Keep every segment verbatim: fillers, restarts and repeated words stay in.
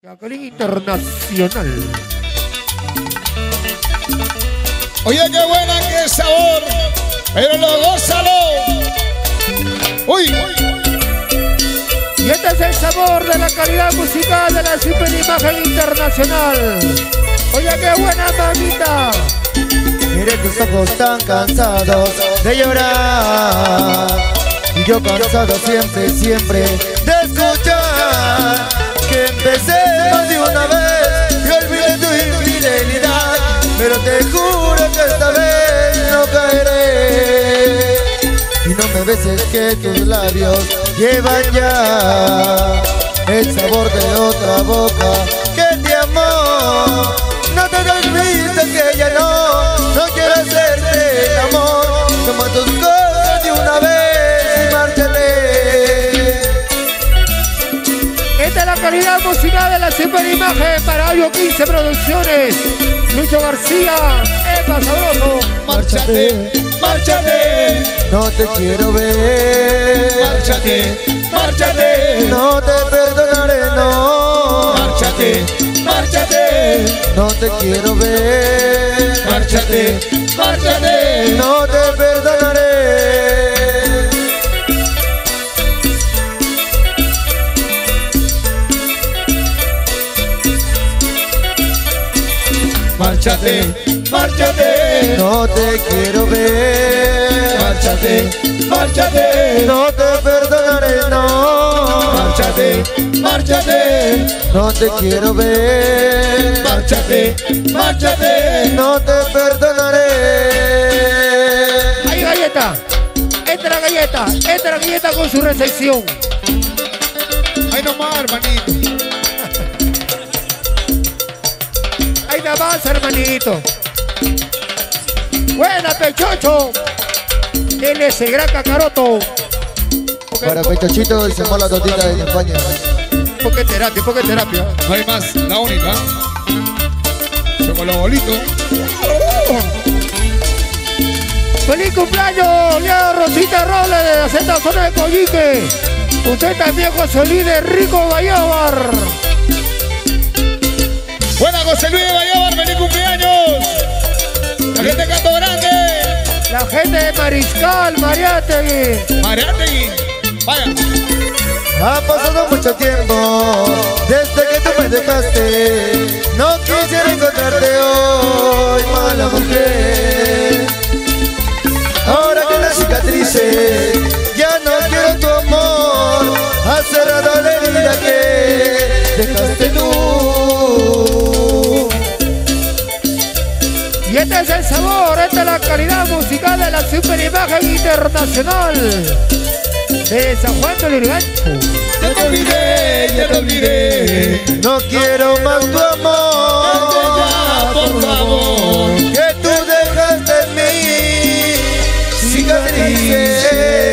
Jacqueline Internacional. Oye, qué buena, qué sabor, pero lo gózalo. Uy, Y este es el sabor de la calidad musical de la Super Imagen Internacional. Oye, qué buena, mamita. Mire tus ojos tan cansados de llorar, y yo cansado siempre, siempre de escuchar que empecé más de una vez y olvidé tu infidelidad, pero te juro que esta vez no caeré. Y no me beses que tus labios llevan ya el sabor de otra boca que te amó. No te olvides que ya no, no quiero hacerte el amor. Toma tus cosas de una vez y márchate. Esta es la calidad musical de la Super Imagen para Ayo quince Producciones. Lucho García, Eva Sabroso. márchate, márchate, No te quiero ver, márchate, márchate, no te perdonaré, no. márchate, márchate, No te quiero ver, márchate, márchate. no te perdonaré. Márchate, márchate, No te quiero ver, márchate, márchate, no te perdonaré, no. márchate, márchate, No te quiero ver, márchate, márchate. no te perdonaré. Ahí galleta. Esta es la galleta. Esta es la galleta con su recepción. Ay, no más, hermanito. Ahí nada más, hermanito. Buena, pechocho. Él es el gran cacaroto. Porque, Para Pechochito y se mola totita de España. porque terapia, porque terapia. No hay más, la única. Chocolbolito. ¡Feliz cumpleaños, Lea Rosita Robles de la Z Zona de Coyique! Usted también, José Luis de Rico Bayávar. Buena, José Luis de Bayávar, feliz cumpleaños. La gente de Canto Grande. La gente de Mariscal, Mariátegui. Mariátegui. Vaya. Ha pasado mucho tiempo desde que tú me dejaste. No quisiera encontrarte hoy, mala mujer. Ahora que las cicatrices ya no quiero tu amor, has cerrado la herida que dejaste tú. Y este es el sabor, esta es la calidad musical de la Super Imagen Internacional. De San Juan del Urigancho. Ya te olvidé, ya te olvidé. No quiero más tu amor, Ya, por favor. que tú dejaste en mí cicatrices.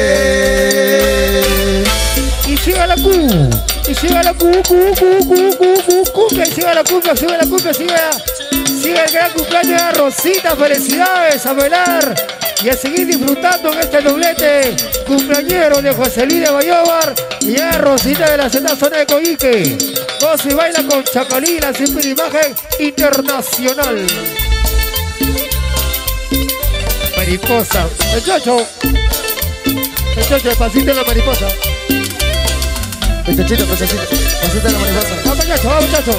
Y siga la cu. Y siga la cu, cu, cu, cu, cu, cu, cumbia. Y siga la cumbia, siga la cumbia, siga. Siga el gran cumpleaños de Rosita. Felicidades a bailar y a seguir disfrutando en este doblete cumpleañero de José Luis de Bayávar y a Rosita de la Z Zona de Coyique. Goza y baila con Chacalí, la Super Imagen Internacional. Mariposa. Muchacho. Muchacho, pasito en la mariposa. Pechochito, Pechochito, pasita la mariposa. Va, muchacho, va, muchacho.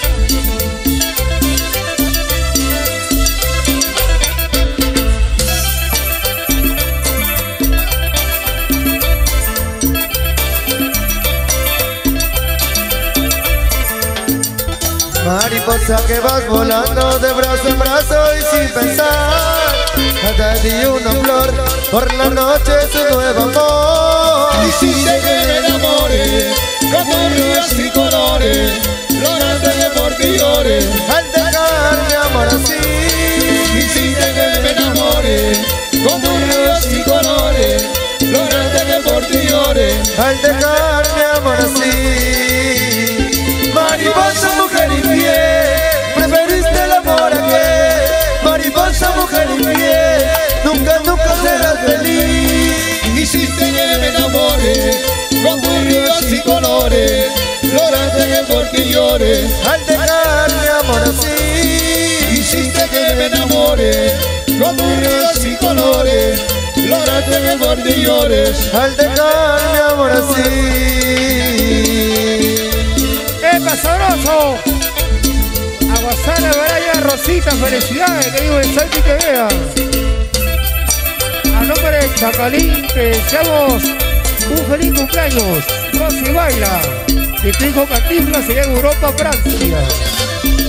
Mariposa que vas volando de brazo en brazo y sin pensar, cada día una flor, por la noche su nuevo amor. Hiciste que me enamore, con tus ríos y colores, llorando que por ti llore. Al dejar mi amor así, Hiciste que me enamore, con tus ríos y colores, llorando que por ti llore. al dejar mi amor así. Mariposa mujer infiel, preferiste el amor a que. Mariposa mujer infiel, nunca, nunca serás feliz. Hiciste que me enamore, con tus ríos y colores, llorando que por porque llore. Al dejar mi amor así, hiciste que me enamore. Con tus ríos y colores, lograste que por ti llores. Al dejar mi amor así. ¡Epa, sabroso! Aguasana, Baraya, Rosita, felicidades, que digo el salto y que vea. A nombre de Chacalín, te deseamos un feliz cumpleaños. Rosy baila. Y tu hijo Cantinflas sería en Europa, Francia.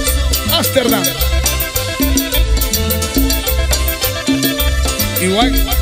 Ámsterdam. Igual.